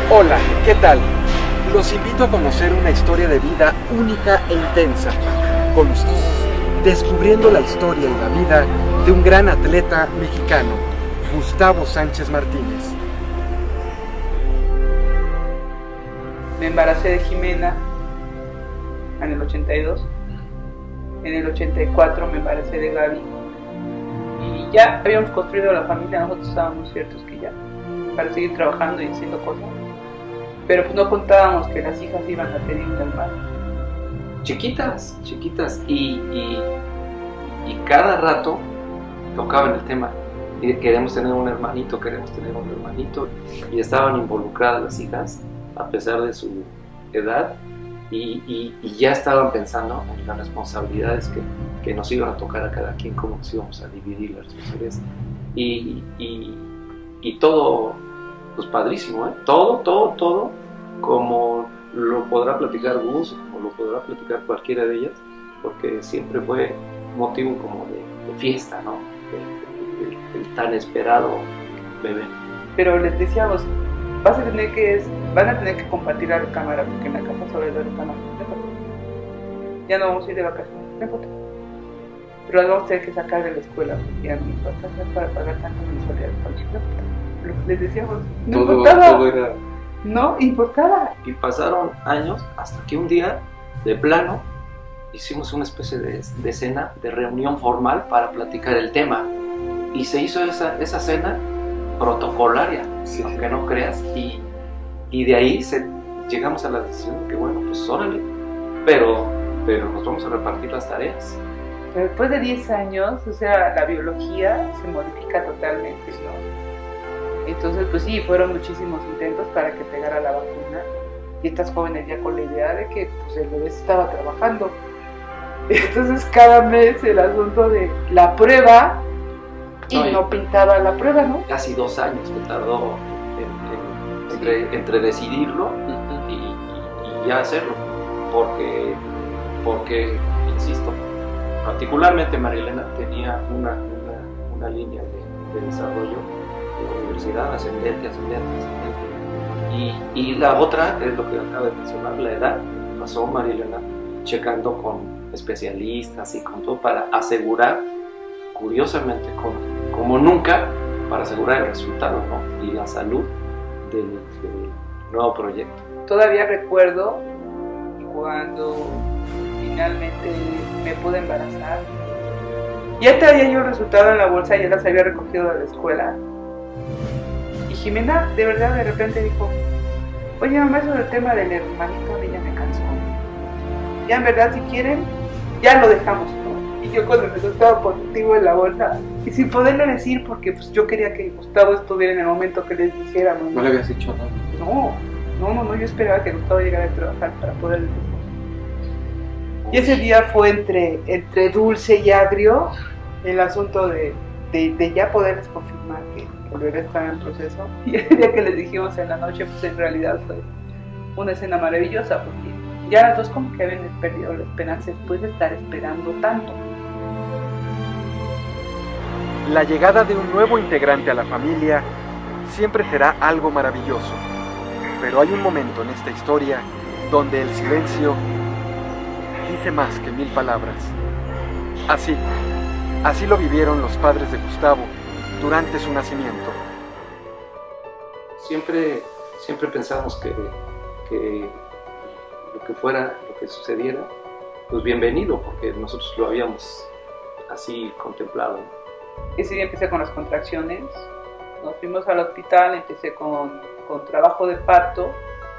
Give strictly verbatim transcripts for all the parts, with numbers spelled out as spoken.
Hola, ¿qué tal? Los invito a conocer una historia de vida única e intensa con ustedes, descubriendo la historia y la vida de un gran atleta mexicano, Gustavo Sánchez Martínez. Me embaracé de Jimena en el ochenta y dos, en el ochenta y cuatro me embaracé de Gaby y ya habíamos construido la familia, nosotros estábamos ciertos que ya, para seguir trabajando y haciendo cosas, pero pues no contábamos que las hijas iban a tener un hermano. Chiquitas, chiquitas, y, y, y cada rato tocaban el tema, y queremos tener un hermanito, queremos tener un hermanito, y estaban involucradas las hijas, a pesar de su edad, y, y, y ya estaban pensando en las responsabilidades que, que nos iban a tocar a cada quien, cómo nos íbamos a dividir las responsabilidades, y, y, y todo, pues padrísimo, ¿eh? todo, todo, todo, como lo podrá platicar Gus, o lo podrá platicar cualquiera de ellas, porque siempre fue motivo como de, de fiesta, ¿no? El, el, el tan esperado bebé. Pero les decíamos, vas a tener que, van a tener que compartir la cámara, porque en la casa solo hay dos cámaras. Ya no vamos a ir de vacaciones, me foto. Pero las vamos a tener que sacar de la escuela, porque ya no nos va a alcanzar para pagar tanto mensualidad. Les decíamos, no todo, importaba. todo era... No importaba. Y pasaron años hasta que un día, de plano, hicimos una especie de, de cena, de reunión formal para platicar el tema. Y se hizo esa, esa cena protocolaria, sí, aunque no creas, y, y de ahí se, llegamos a la decisión de que bueno, pues órale, pero, pero nos vamos a repartir las tareas. Pero después de diez años, o sea, la biología se modifica totalmente, ¿no? Entonces, pues sí, fueron muchísimos intentos para que pegara la vacuna, y estas jóvenes ya con la idea de que pues, el bebé estaba trabajando. Entonces cada mes el asunto de la prueba, y no, no pintaba la prueba, ¿no? Casi dos años que tardó en, en, entre, sí. entre decidirlo y, y, y ya hacerlo, porque, porque, insisto, particularmente Marilena tenía una, una, una línea de, de desarrollo de la universidad ascendente, ascendente, ascendente, y, y la otra es lo que acaba de mencionar, la edad. Pasó Marilena checando con especialistas y con todo para asegurar, curiosamente, con, como nunca, para asegurar el resultado, ¿no? Y la salud del, del nuevo proyecto. Todavía recuerdo cuando finalmente me pude embarazar. Ya traía yo el resultado en la bolsa, ya las había recogido de la escuela. Y Jimena, de verdad, de repente dijo, oye mamá, eso del tema del hermanito de ella me cansó. Ya en verdad, si quieren, ya lo dejamos, ¿no? Y yo con el resultado positivo en la bolsa, y sin poderle decir, porque pues yo quería que Gustavo estuviera en el momento que les dijéramos, ¿no? ¿No le habías dicho nada? No, no, no, no, yo esperaba que Gustavo llegara a trabajar para poder decir. Y ese día fue entre, entre dulce y agrio el asunto de, de, de ya poderles confirmar que, que el bebé estaba en proceso. Y el día que les dijimos en la noche, pues en realidad fue una escena maravillosa, porque ya las dos como que habían perdido la esperanza después de estar esperando tanto. La llegada de un nuevo integrante a la familia siempre será algo maravilloso, pero hay un momento en esta historia donde el silencio dice más que mil palabras. Así, así lo vivieron los padres de Gustavo durante su nacimiento. Siempre, siempre pensamos que, que lo que fuera, lo que sucediera, pues bienvenido, porque nosotros lo habíamos así contemplado. Ese día empecé con las contracciones, nos fuimos al hospital, empecé con, con trabajo de parto.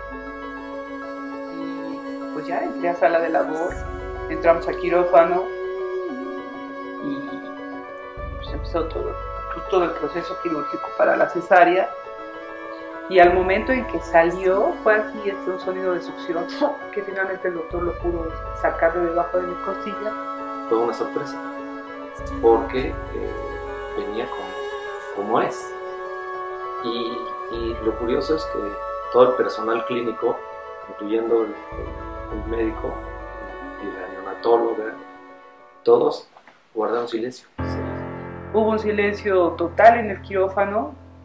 Pues ya entré a sala de labor, entramos a quirófano y pues empezó todo, pues todo el proceso quirúrgico para la cesárea, y al momento en que salió fue así, este, un sonido de succión que finalmente el doctor lo pudo sacar de debajo de mi costilla. Fue una sorpresa porque eh, venía como, como es, y, y lo curioso es que todo el personal clínico, incluyendo el, el el médico y la neonatóloga, todos guardaron silencio. Hubo un silencio total en el quirófano,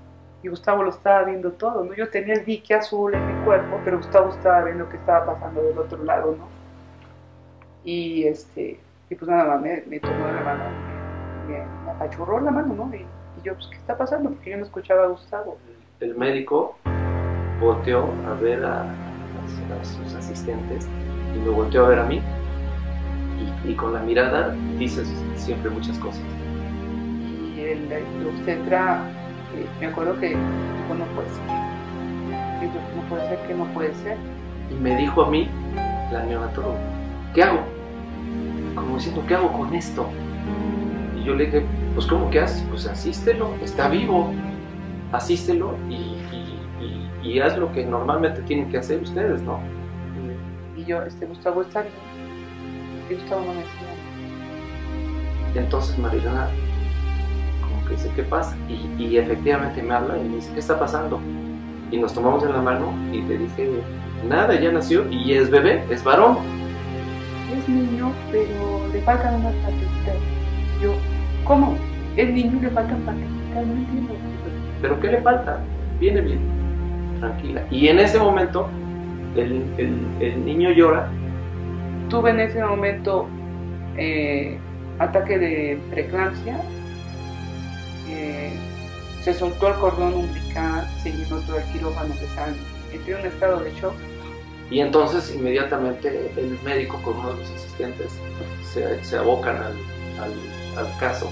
y Gustavo lo estaba viendo todo, ¿no? Yo tenía el dique azul en mi cuerpo, pero Gustavo estaba viendo lo que estaba pasando del otro lado, ¿no? Y este, y pues nada más me, me tomó la mano, me, me apachurró la mano, ¿no? Y, y yo, pues, ¿qué está pasando? Porque yo no escuchaba a Gustavo. El médico volteó a ver a, a, a sus asistentes y me volteó a ver a mí, y, y con la mirada dices siempre muchas cosas. Y el, el obstetra, eh, me acuerdo que dijo, no puede ser, dijo, no puede ser, que no puede ser. Y me dijo a mí, la neonatóloga, ¿qué hago? Como diciendo, ¿qué hago con esto? Y yo le dije, pues ¿cómo que haces? Pues asístelo, está vivo, asístelo y, y, y, y haz lo que normalmente tienen que hacer ustedes, ¿no? Y yo, este, Gustavo está bien. Y Gustavo no me decía. Entonces Marilena como que dice, ¿qué pasa? Y, y efectivamente me habla y me dice, ¿qué está pasando? Y nos tomamos en la mano y le dije, nada, ya nació y es bebé, es varón. Es niño, pero le faltan unas patecitas. Yo, ¿cómo? Es niño y le faltan patecitas, no entiendo. ¿Pero qué le falta? Viene bien, tranquila. Y en ese momento el, el, el niño llora. Tuve en ese momento eh, ataque de preeclampsia, eh, se soltó el cordón umbilical, se llenó todo el quirófano de sangre, entré en un estado de shock. Y entonces inmediatamente el médico con uno de los asistentes se, se abocan al, al, al caso.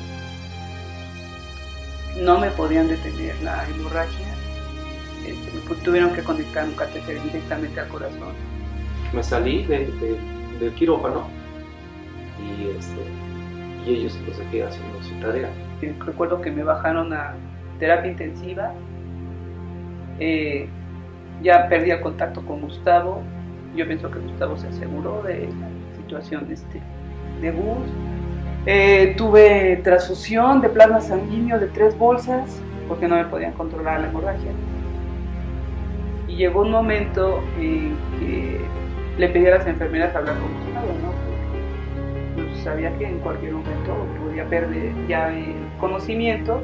No me podían detener la hemorragia, este, tuvieron que conectar un catéter directamente al corazón. Me salí de, de, del quirófano y, este, y ellos los dejé haciendo su tarea. Recuerdo que me bajaron a terapia intensiva, eh, ya perdí el contacto con Gustavo. Yo pienso que Gustavo se aseguró de la situación este, de Gus. Eh, tuve transfusión de plasma sanguíneo de tres bolsas porque no me podían controlar la hemorragia. Y llegó un momento en que le pedí a las enfermeras hablar con Gustavo, ¿no? Porque pues, sabía que en cualquier momento podía perder ya el conocimiento.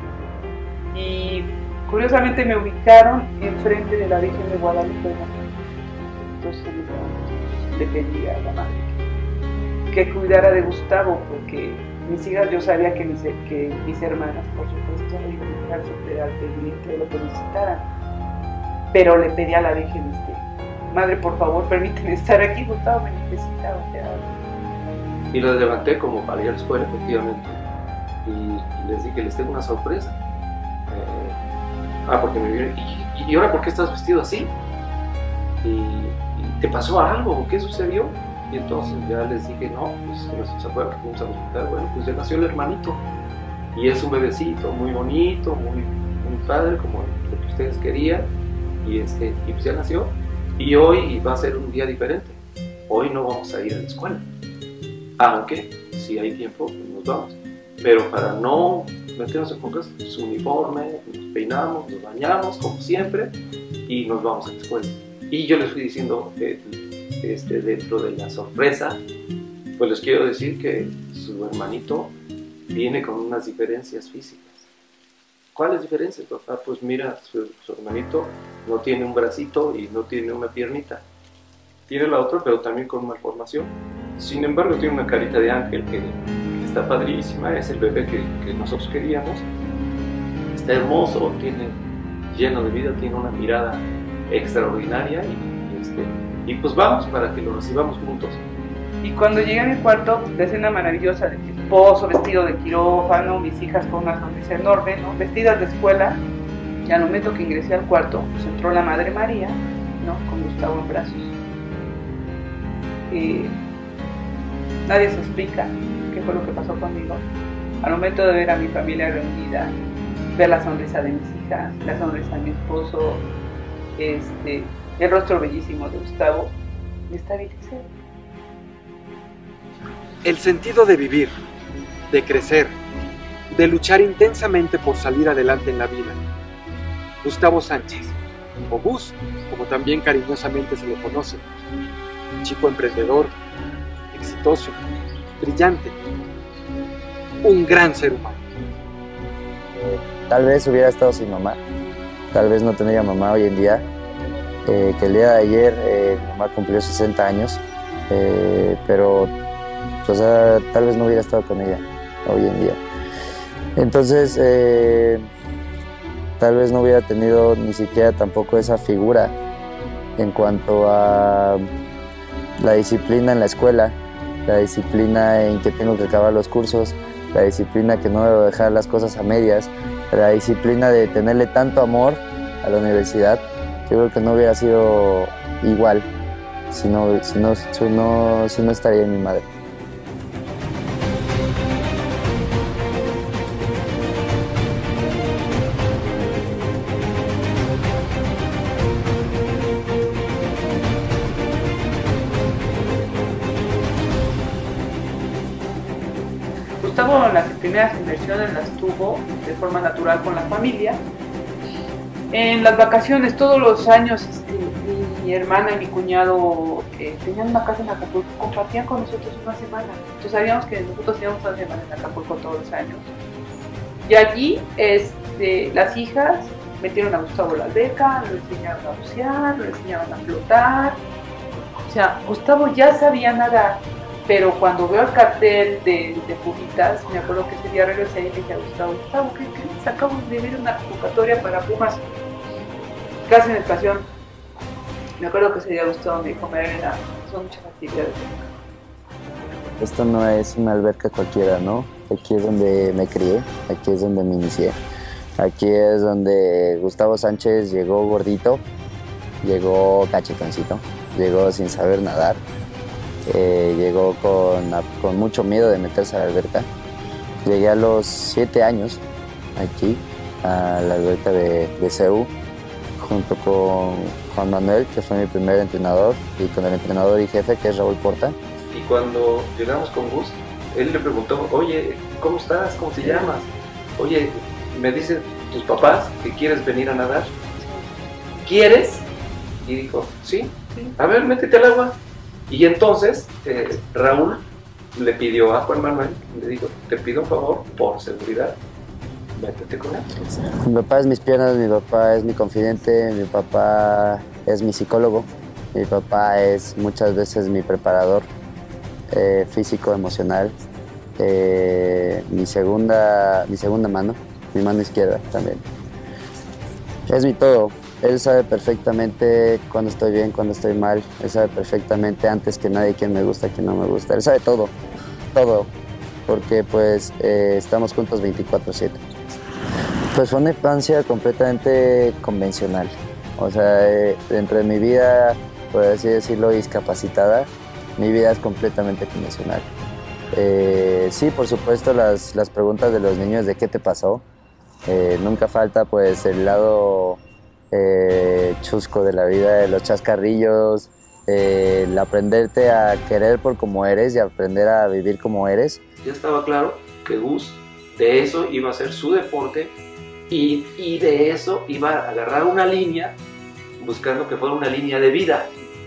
Y curiosamente me ubicaron enfrente de la Virgen de Guadalupe. Entonces le pedí a la madre que, que cuidara de Gustavo, porque mis hijas, yo sabía que mis, que mis hermanas, por supuesto, iban a estar súper al pendiente de lo que necesitaran. Pero le pedí a la Virgen, este, madre, por favor, permíteme estar aquí, Gustavo me necesita. O sea. Y los levanté como para ir a la escuela, efectivamente. Y, y les dije, les tengo una sorpresa. Ah, porque me vieron, ¿y, y ahora por qué estás vestido así? ¿Y, y te pasó algo? ¿Qué sucedió? Y entonces ya les dije, no, pues no se acuerdan que fuimos al hospital. Bueno, pues ya nació el hermanito. Y es un bebecito muy bonito, muy, muy padre, como lo que ustedes querían. Y, este, y pues ya nació. Y hoy va a ser un día diferente. Hoy no vamos a ir a la escuela. Aunque, si hay tiempo, pues nos vamos. Pero para no meternos en pocas, su uniforme, nos peinamos, nos bañamos, como siempre, y nos vamos a la escuela. Y yo les fui diciendo, eh, este, dentro de la sorpresa, pues les quiero decir que su hermanito viene con unas diferencias físicas. ¿Cuáles diferencias, papá? Pues mira, su, su hermanito no tiene un bracito y no tiene una piernita. Tiene la otra, pero también con malformación. Sin embargo, tiene una carita de ángel que está padrísima, es el bebé que, que nosotros queríamos. Está hermoso, tiene, lleno de vida, tiene una mirada extraordinaria y, y, este, y pues vamos para que lo recibamos juntos. Y cuando llegué a mi cuarto, la escena maravillosa de mi esposo vestido de quirófano, mis hijas con una sonrisa enorme, ¿no? Vestidas de escuela, y al momento que ingresé al cuarto, pues entró la Madre María, ¿no? Con Gustavo en brazos. Y nadie se explica qué fue lo que pasó conmigo. Al momento de ver a mi familia reunida, ver la sonrisa de mis hijas, la sonrisa de mi esposo, este, el rostro bellísimo de Gustavo, me estabilicé. El sentido de vivir, de crecer, de luchar intensamente por salir adelante en la vida. Gustavo Sánchez, o Gus, como también cariñosamente se le conoce, chico emprendedor, exitoso, brillante, un gran ser humano. Eh, tal vez hubiera estado sin mamá, tal vez no tendría mamá hoy en día, eh, que el día de ayer eh, mi mamá cumplió sesenta años, eh, pero o sea, tal vez no hubiera estado con ella hoy en día. Entonces, eh, tal vez no hubiera tenido ni siquiera tampoco esa figura en cuanto a la disciplina en la escuela, la disciplina en que tengo que acabar los cursos, la disciplina que no debo dejar las cosas a medias, la disciplina de tenerle tanto amor a la universidad. Yo creo que no hubiera sido igual si no, si no, si no, si no estaría mi madre. Gustavo las primeras inversiones las tuvo de forma natural con la familia. En las vacaciones, todos los años, este, mi, mi hermana y mi cuñado eh, tenían una casa en Acapulco, compartían con nosotros una semana. Entonces sabíamos que nosotros teníamos una semana en Acapulco todos los años. Y allí este, las hijas metieron a Gustavo a la alberca, lo enseñaron a bucear, lo enseñaron a flotar. O sea, Gustavo ya sabía nadar. Pero cuando veo el cartel de, de Pumitas, me acuerdo que ese día regresé y le dije a Gustavo, Gustavo, ¿qué crees? Acabamos de ver una convocatoria para Pumas. Clase de natación. Me acuerdo que ese día Gustavo me dijo, Marilena, son muchas actividades. Esto no es una alberca cualquiera, ¿no? Aquí es donde me crié, aquí es donde me inicié. Aquí es donde Gustavo Sánchez llegó gordito, llegó cachetoncito, llegó sin saber nadar. Eh, llegó con, con mucho miedo de meterse a la alberca. Llegué a los siete años aquí, a la alberca de, de C E U, junto con Juan Manuel, que fue mi primer entrenador, y con el entrenador y jefe, que es Raúl Porta. Y cuando llegamos con Gus, él le preguntó, oye, ¿cómo estás? ¿Cómo te llamas? Oye, me dicen tus papás que quieres venir a nadar. ¿Quieres? Y dijo, sí, sí. A ver, métete al agua. Y entonces eh, Raúl le pidió a Juan Manuel, le dijo, te pido un favor, por seguridad, métete con él. Mi papá es mis piernas, mi papá es mi confidente, mi papá es mi psicólogo, mi papá es muchas veces mi preparador eh, físico, emocional, eh, mi, segunda, mi segunda mano, mi mano izquierda también. Es mi todo. Él sabe perfectamente cuando estoy bien, cuando estoy mal. Él sabe perfectamente antes que nadie quién me gusta, quién no me gusta. Él sabe todo, todo, porque pues eh, estamos juntos veinticuatro siete. Pues fue una infancia completamente convencional. O sea, eh, dentro de mi vida, por así decirlo, discapacitada, mi vida es completamente convencional. Eh, sí, por supuesto, las, las preguntas de los niños de qué te pasó. Eh, nunca falta pues el lado Eh, chusco de la vida, de los chascarrillos, eh, el aprenderte a querer por como eres y aprender a vivir como eres. Ya estaba claro que Gus de eso iba a ser su deporte y, y de eso iba a agarrar una línea buscando que fuera una línea de vida,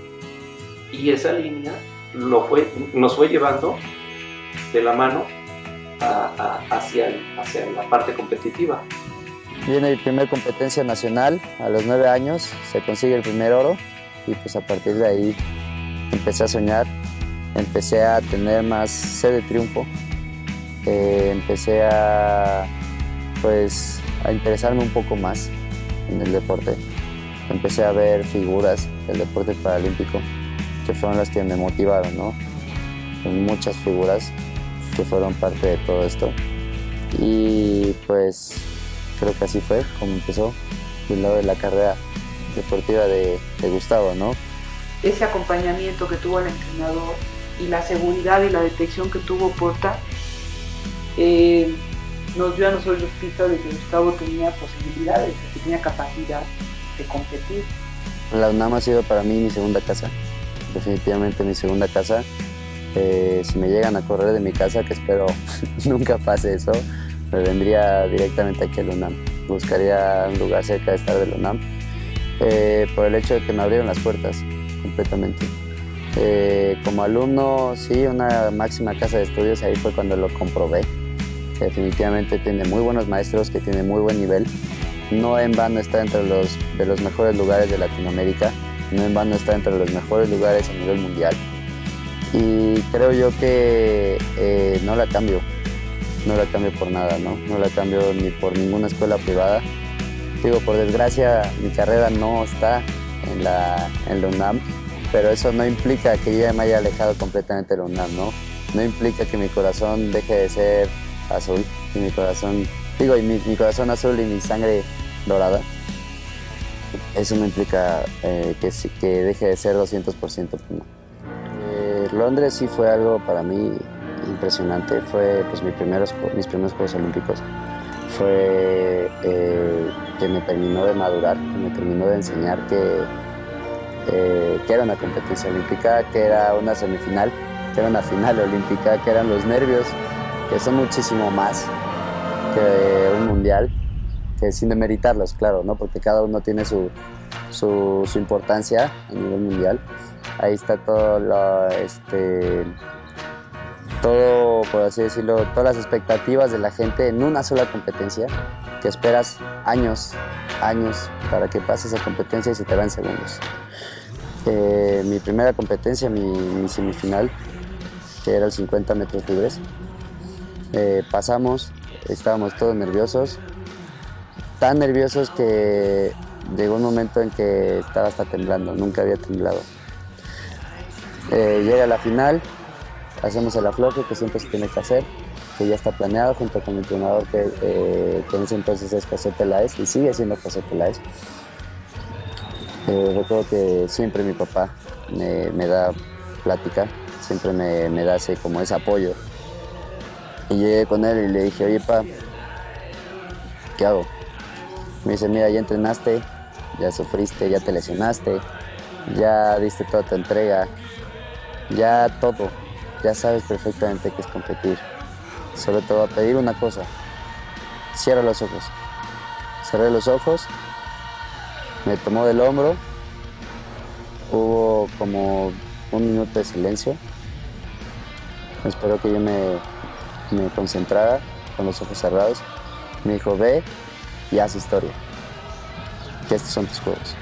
y esa línea lo fue, nos fue llevando de la mano a, a, hacia, el, hacia la parte competitiva. Viene mi primera competencia nacional a los nueve años, se consigue el primer oro y pues a partir de ahí empecé a soñar, empecé a tener más sed de triunfo, eh, empecé a, pues, a interesarme un poco más en el deporte. Empecé a ver figuras del deporte paralímpico que fueron las que me motivaron, ¿no? Muchas figuras que fueron parte de todo esto y pues creo que así fue como empezó del lado de la carrera deportiva de, de Gustavo, ¿no? Ese acompañamiento que tuvo el entrenador y la seguridad y la detección que tuvo Porta eh, nos dio a nosotros pistas de que Gustavo tenía posibilidades, de que tenía capacidad de competir. La UNAM ha sido para mí mi segunda casa, definitivamente mi segunda casa. Eh, si me llegan a correr de mi casa, que espero nunca pase eso, me vendría directamente aquí a la UNAM. Buscaría un lugar cerca de estar de la UNAM, eh, por el hecho de que me abrieron las puertas completamente. Eh, como alumno, sí, una máxima casa de estudios, ahí fue cuando lo comprobé. Que definitivamente tiene muy buenos maestros, que tiene muy buen nivel, no en vano está entre los, de los mejores lugares de Latinoamérica, no en vano está entre los mejores lugares a nivel mundial. Y creo yo que eh, no la cambio, no la cambio por nada, ¿no? No la cambio ni por ninguna escuela privada. Digo, por desgracia, mi carrera no está en la, en la UNAM, pero eso no implica que yo ya me haya alejado completamente de la UNAM, ¿no? No implica que mi corazón deje de ser azul, y mi corazón, digo, y mi, mi corazón azul y mi sangre dorada. Eso no implica eh, que, que deje de ser doscientos por ciento Puma. Eh, Londres sí fue algo para mí impresionante. Fue pues, mis, primeros, mis primeros Juegos Olímpicos. Fue eh, que me terminó de madurar, que me terminó de enseñar que, eh, que era una competencia olímpica, que era una semifinal, que era una final olímpica, que eran los nervios, que son muchísimo más que un mundial, que sin demeritarlos, claro, ¿no? Porque cada uno tiene su, su, su importancia a nivel mundial. Ahí está todo lo, este, todo, por así decirlo, todas las expectativas de la gente en una sola competencia, que esperas años, años para que pase esa competencia y se te va en segundos. Eh, mi primera competencia, mi, mi semifinal, que era el cincuenta metros libres, eh, pasamos, estábamos todos nerviosos, tan nerviosos que llegó un momento en que estaba hasta temblando, nunca había temblado. Eh, llega la final, hacemos el afloje que siempre se tiene que hacer, que ya está planeado junto con mi entrenador que, eh, que en ese entonces es José Peláez y sigue siendo José Peláez. Eh, recuerdo que siempre mi papá me, me da plática, siempre me, me da ese, como ese apoyo. Y llegué con él y le dije, oye, pa, ¿qué hago? Me dice, mira, ya entrenaste, ya sufriste, ya te lesionaste, ya diste toda tu entrega, ya todo, ya sabes perfectamente qué es competir. Solo te voy a pedir una cosa, cierra los ojos. Cerré los ojos, me tomó del hombro, hubo como un minuto de silencio, esperó que yo me, me concentrara con los ojos cerrados. Me dijo, ve y haz historia, que estos son tus juegos.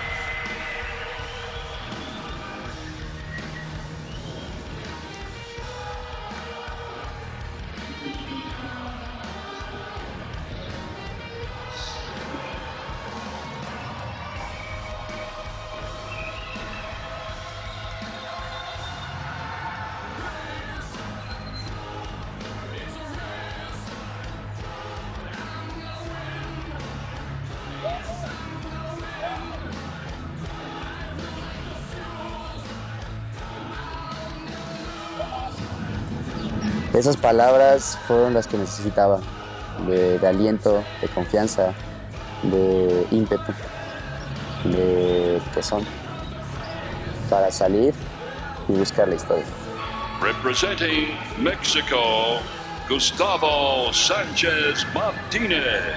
Esas palabras fueron las que necesitaba, de, de aliento, de confianza, de ímpetu, de tesón, para salir y buscar la historia. Representing Mexico, Gustavo Sánchez Martínez.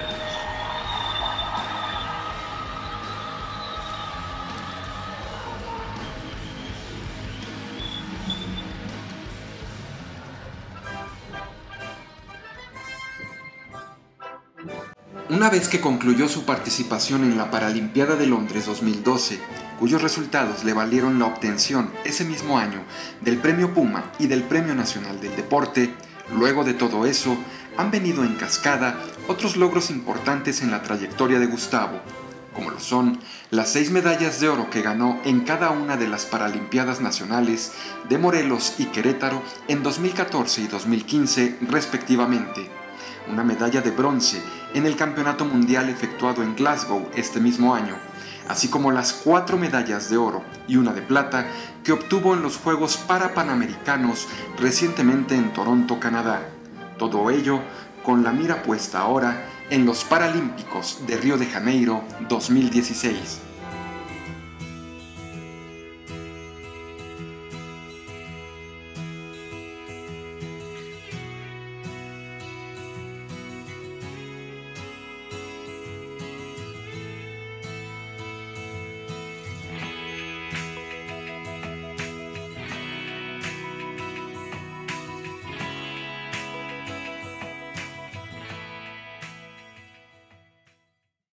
Una vez que concluyó su participación en la Paralimpiada de Londres dos mil doce, cuyos resultados le valieron la obtención ese mismo año del Premio Puma y del Premio Nacional del Deporte, luego de todo eso, han venido en cascada otros logros importantes en la trayectoria de Gustavo, como lo son las seis medallas de oro que ganó en cada una de las Paralimpiadas Nacionales de Morelos y Querétaro en dos mil catorce y dos mil quince respectivamente, una medalla de bronce en el Campeonato Mundial efectuado en Glasgow este mismo año, así como las cuatro medallas de oro y una de plata que obtuvo en los Juegos Parapanamericanos recientemente en Toronto, Canadá. Todo ello con la mira puesta ahora en los Paralímpicos de Río de Janeiro dos mil dieciséis.